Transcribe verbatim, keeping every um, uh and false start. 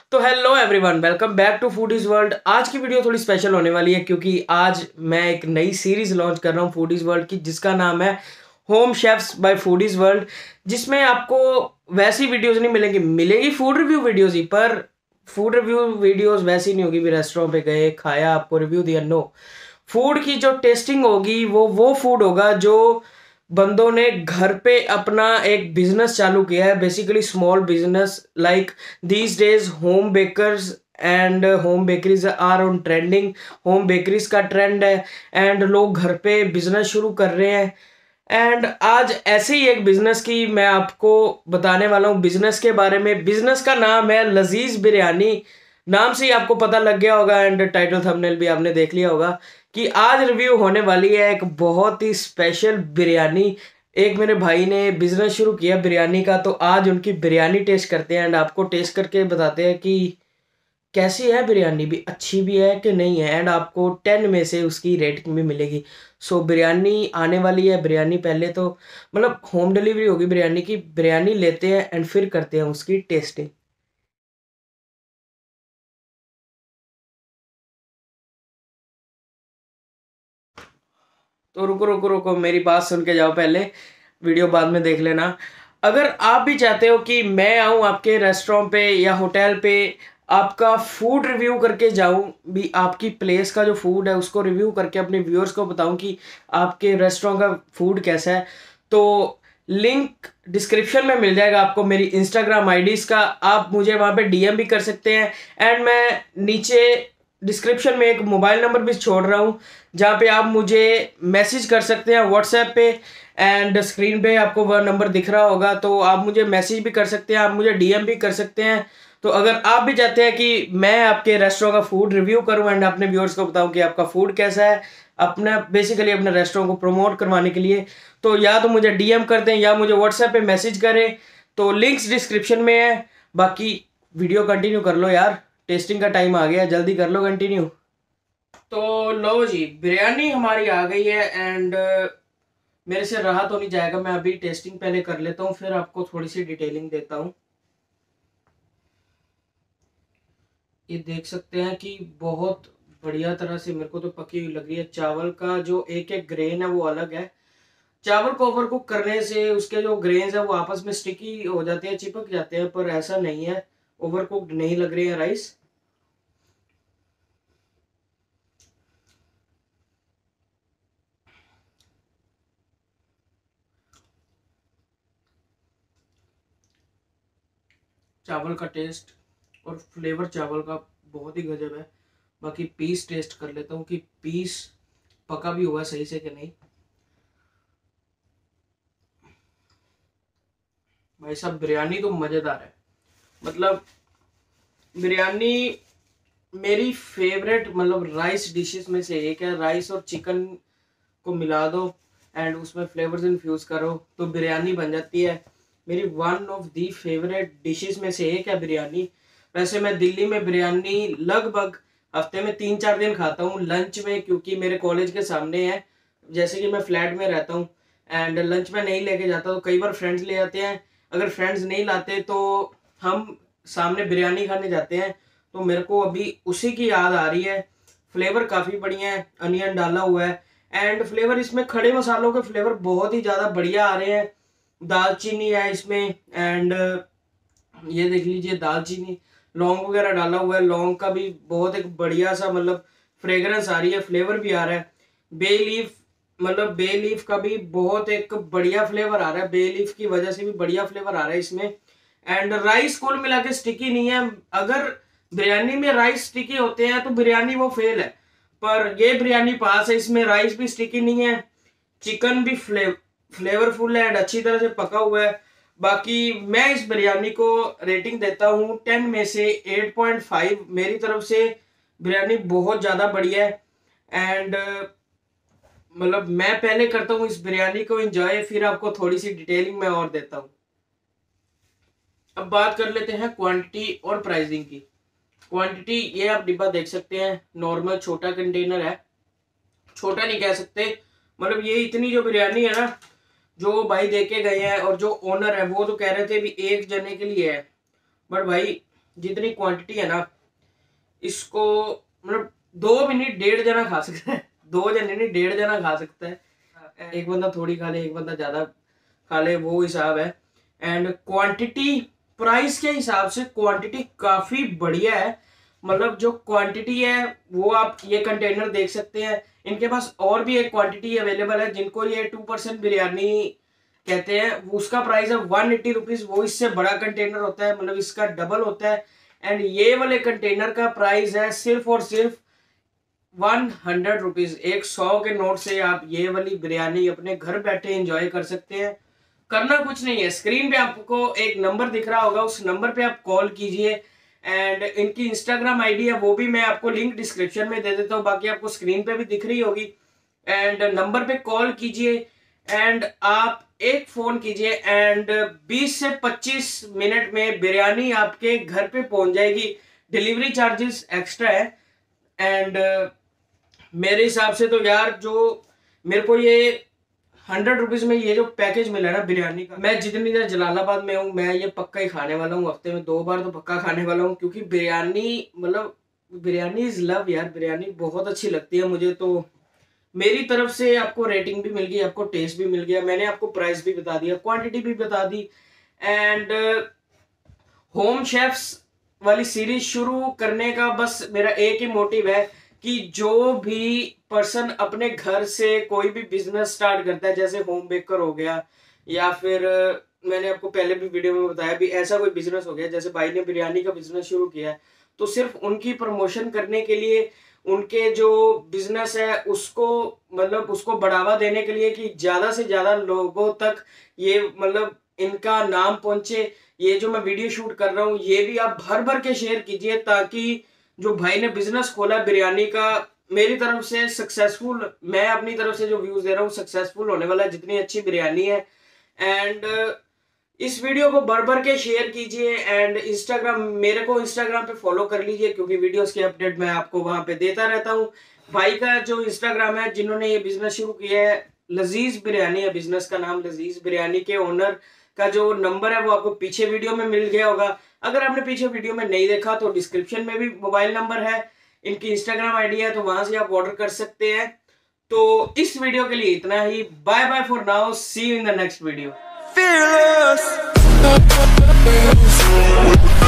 तो hello everyone, welcome back to foodies world. आज की वीडियो थोड़ी स्पेशल होने वाली है क्योंकि आज मैं एक नई सीरीज लॉन्च कर रहा हूँ फूडीज वर्ल्ड की, जिसका नाम है home chefs by foodies world. जिसमें आपको वैसी वीडियोस नहीं मिलेंगी, मिलेगी फूड रिव्यू वीडियोस ही, पर फूड रिव्यू वीडियोस वैसी नहीं होगी भी रेस्टोरेंट पे गए, खाया, आपको रिव्यू दिया। नो, फूड की जो टेस्टिंग होगी वो वो फूड होगा जो बंदों ने घर पे अपना एक बिजनेस चालू किया है, basically small business. Like these days home bakers and home bakeries are on trending. Home bakeries का ट्रेंड है एंड लोग घर पे बिजनेस शुरू कर रहे हैं। एंड आज ऐसे ही एक बिजनेस की मैं आपको बताने वाला हूँ, बिजनेस के बारे में। बिजनेस का नाम है लजीज बिरयानी। नाम से ही आपको पता लग गया होगा एंड टाइटल थंबनेल भी आपने देख लिया होगा कि आज रिव्यू होने वाली है एक बहुत ही स्पेशल बिरयानी। एक मेरे भाई ने बिजनेस शुरू किया बिरयानी का, तो आज उनकी बिरयानी टेस्ट करते हैं एंड आपको टेस्ट करके बताते हैं कि कैसी है बिरयानी, भी अच्छी भी है कि नहीं है, एंड आपको टेन में से उसकी रेटिंग भी मिलेगी। सो बिरयानी आने वाली है। बिरयानी पहले तो मतलब होम डिलीवरी होगी बिरयानी की। बिरयानी लेते हैं एंड फिर करते हैं उसकी टेस्टिंग। तो रुको रुको रुको, मेरी बात सुन के जाओ पहले, वीडियो बाद में देख लेना। अगर आप भी चाहते हो कि मैं आऊँ आपके रेस्टोरेंट पे या होटल पे, आपका फूड रिव्यू करके जाऊं, भी आपकी प्लेस का जो फूड है उसको रिव्यू करके अपने व्यूअर्स को बताऊं कि आपके रेस्टोरेंट का फूड कैसा है, तो लिंक डिस्क्रिप्शन में मिल जाएगा आपको मेरी इंस्टाग्राम आईडीज का। आप मुझे वहाँ पे डीएम भी कर सकते हैं एंड मैं नीचे डिस्क्रिप्शन में एक मोबाइल नंबर भी छोड़ रहा हूँ जहाँ पे आप मुझे मैसेज कर सकते हैं व्हाट्सएप पे। एंड स्क्रीन पे आपको वह नंबर दिख रहा होगा, तो आप मुझे मैसेज भी कर सकते हैं, आप मुझे डीएम भी कर सकते हैं। तो अगर आप भी चाहते हैं कि मैं आपके रेस्टोरेंट का फूड रिव्यू करूं एंड अपने व्यूअर्स को बताऊं कि आपका फूड कैसा है, अपना बेसिकली अपने रेस्टोरेंट को प्रमोट करवाने के लिए, तो या तो मुझे डीएम कर दें या मुझे व्हाट्सएप पे मैसेज करें। तो लिंक्स डिस्क्रिप्शन में है। बाकी वीडियो कंटिन्यू कर लो यार, टेस्टिंग का टाइम आ गया, जल्दी कर लो कंटिन्यू। तो लो जी, बिरयानी हमारी आ गई है एंड मेरे से रहा तो नहीं जाएगा, मैं अभी टेस्टिंग पहले कर लेता हूँ, फिर आपको थोड़ी सी डिटेलिंग देता हूँ। ये देख सकते हैं कि बहुत बढ़िया तरह से मेरे को तो पकी हुई लग रही है। चावल का जो एक एक ग्रेन है वो अलग है। चावल को ओवर कुक करने से उसके जो ग्रेन्स है वो आपस में स्टिकी हो जाते हैं, चिपक जाते हैं, पर ऐसा नहीं है, ओवर कुक्ड नहीं लग रहे हैं राइस। चावल का टेस्ट और फ्लेवर चावल का बहुत ही गजब है। बाकी पीस टेस्ट कर लेता हूँ कि पीस पका भी हुआ सही से कि नहीं। भाई साहब, बिरयानी तो मजेदार है। मतलब बिरयानी मेरी फेवरेट, मतलब राइस डिशेस में से एक है। राइस और चिकन को मिला दो एंड उसमें फ्लेवर्स इन्फ्यूज करो तो बिरयानी बन जाती है। मेरी one of the favourite dishes में से एक है बिरयानी। वैसे मैं दिल्ली में बिरयानी लगभग हफ्ते में तीन चार दिन खाता हूँ लंच में, क्योंकि मेरे कॉलेज के सामने है। जैसे कि मैं फ्लैट में रहता हूँ एंड लंच में नहीं लेके जाता, तो कई बार फ्रेंड्स ले जाते हैं। अगर फ्रेंड्स नहीं लाते तो हम सामने बिरयानी खाने जाते हैं। तो मेरे को अभी उसी की याद आ रही है। फ्लेवर काफ़ी बढ़िया है, अनियन डाला हुआ है एंड फ्लेवर इसमें खड़े मसालों के फ्लेवर बहुत ही ज़्यादा बढ़िया आ रहे हैं। दालचीनी है इसमें एंड ये देख लीजिए, दालचीनी, लौंग वगैरह डाला हुआ है। लौंग का भी बहुत एक बढ़िया सा मतलब फ्रेग्रेंस आ रही है, फ्लेवर भी आ रहा है। बे लीफ, मतलब बे लीफ का भी बहुत एक बढ़िया फ्लेवर आ रहा है। बे लीफ की वजह से भी बढ़िया फ्लेवर आ रहा है इसमें। एंड राइस कुल मिला के स्टिकी नहीं है। अगर बिरयानी में राइस स्टिकी होते हैं तो बिरयानी वो फेल है, पर ये बिरयानी पास है। इसमें राइस भी स्टिकी नहीं है, चिकन भी फ्ले फ्लेवरफुल है एंड अच्छी तरह से पका हुआ है। बाकी मैं इस बिरयानी को रेटिंग देता हूँ टेन में से एट पॉइंट फाइव। मेरी तरफ से बिरयानी बहुत ज़्यादा बढ़िया है एंड मतलब मैं पहले करता हूँ इस बिरयानी को एंजॉय, फिर आपको थोड़ी सी डिटेलिंग मैं और देता हूँ। अब बात कर लेते हैं क्वांटिटी और प्राइसिंग की। क्वांटिटी, ये आप डिब्बा देख सकते हैं, नॉर्मल छोटा कंटेनर है। छोटा नहीं कह सकते, मतलब ये इतनी जो बिरयानी है ना, जो भाई दे के गए हैं और जो ओनर है वो तो कह रहे थे भी एक जने के लिए है, बट भाई जितनी क्वांटिटी है ना, इसको मतलब दो मिनट डेढ़ जना खा सकता है। दो जने नहीं, डेढ़ जना खा सकता है। एक बंदा थोड़ी खा ले, एक बंदा ज्यादा खा ले, वो हिसाब है। एंड क्वांटिटी प्राइस के हिसाब से क्वांटिटी काफी बढ़िया है। मतलब जो क्वांटिटी है वो आप ये कंटेनर देख सकते हैं। इनके पास और भी एक क्वांटिटी अवेलेबल है जिनको ये टू परसेंट बिरयानी कहते हैं, उसका प्राइस है वन एट्टी रुपीज। वो इससे बड़ा कंटेनर होता है, मतलब इसका डबल होता है। एंड ये वाले कंटेनर का प्राइस है सिर्फ और सिर्फ वन हंड्रेड रुपीज। एक सौ के नोट से आप ये वाली बिरयानी अपने घर बैठे एंजॉय कर सकते हैं। करना कुछ नहीं है, स्क्रीन पे आपको एक नंबर दिख रहा होगा, उस नंबर पे आप कॉल कीजिए। एंड इनकी इंस्टाग्राम आईडी है, वो भी मैं आपको लिंक डिस्क्रिप्शन में दे देता हूँ, बाकी आपको स्क्रीन पे भी दिख रही होगी। एंड नंबर पे कॉल कीजिए एंड आप एक फोन कीजिए एंड बीस से पच्चीस मिनट में बिरयानी आपके घर पे पहुंच जाएगी। डिलीवरी चार्जेस एक्स्ट्रा है। एंड uh, मेरे हिसाब से तो यार, जो मेरे को ये हंड्रेड रुपीज में ये जो पैकेज मिला है ना बिरयानी का, मैं जितनी देर जलालाबाद में हूँ मैं ये पक्का ही खाने वाला हूँ। हफ्ते में दो बार तो पक्का खाने वाला हूँ, क्योंकि बिरयानी मतलब बिरयानी इज लव यार। बिरयानी बहुत अच्छी लगती है मुझे। तो मेरी तरफ से आपको रेटिंग भी मिल गई, आपको टेस्ट भी मिल गया, मैंने आपको प्राइस भी बता दिया, क्वांटिटी भी बता दी। एंड होम शेफ्स वाली सीरीज शुरू करने का बस मेरा एक ही मोटिव है कि जो भी पर्सन अपने घर से कोई भी बिजनेस स्टार्ट करता है, जैसे होम बेकर हो गया, या फिर मैंने आपको पहले भी वीडियो में बताया भी ऐसा कोई बिजनेस हो गया, जैसे भाई ने बिरयानी का बिजनेस शुरू किया है, तो सिर्फ उनकी प्रमोशन करने के लिए, उनके जो बिजनेस है उसको मतलब उसको बढ़ावा देने के लिए कि ज्यादा से ज्यादा लोगों तक ये मतलब इनका नाम पहुंचे, ये जो मैं वीडियो शूट कर रहा हूँ ये भी आप भर भर के शेयर कीजिए, ताकि जो भाई ने बिजनेस खोला बिरयानी का, मेरी तरफ से सक्सेसफुल, मैं अपनी तरफ से जो व्यूज दे रहा हूँ सक्सेसफुल होने वाला है, जितनी अच्छी बिरयानी है। एंड इस वीडियो को भर भर के शेयर कीजिए। एंड इंस्टाग्राम, मेरे को इंस्टाग्राम पे फॉलो कर लीजिए, क्योंकि वीडियोस के अपडेट मैं आपको वहां पे देता रहता हूँ। भाई का जो इंस्टाग्राम है, जिन्होंने ये बिजनेस शुरू किया है, लजीज बिरयानी है बिजनेस का नाम, लजीज बिरयानी के ओनर का जो नंबर है वो आपको पीछे वीडियो में मिल गया होगा। अगर आपने पीछे वीडियो में नहीं देखा तो डिस्क्रिप्शन में भी मोबाइल नंबर है, इनकी इंस्टाग्राम आईडी है, तो वहां से आप ऑर्डर कर सकते हैं। तो इस वीडियो के लिए इतना ही। Bye bye for now, see you in the next video.